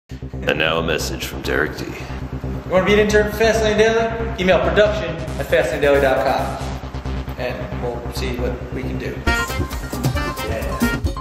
And now a message from Derek D. You want to be an intern for Fastlane Daily? Email production@fastlanedaily.com and we'll see what we can do. Yeah.